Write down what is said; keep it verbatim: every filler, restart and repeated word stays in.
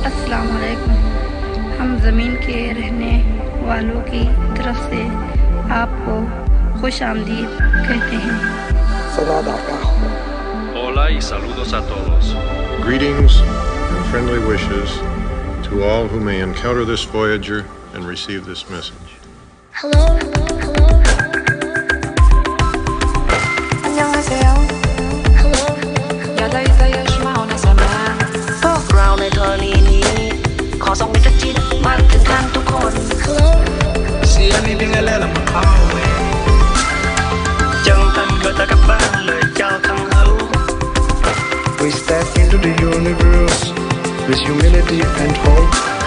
अस्सलाम वालेकुम। हम ज़मीन के रहने वालों की तरफ से आपको खुश आमदीद कहते हैं। Hola y saludos a todos. Greetings and friendly wishes to all who may encounter this Voyager and receive this message. Hello, hello, hello. 안녕하세요. Hello. อย่าได้ใจช่วยเอาในสมาพวกเราในธรณีนี้ขอส่งมิตรจิตมาถึงท่านทุกคน Hello. เสียงนี้เป็นไงแล้วล่ะมันเข้าเว้ยจังทันก็ตะกับบ้านเลยเจ้าทั้งเฮา We step into the universe with humility and hope.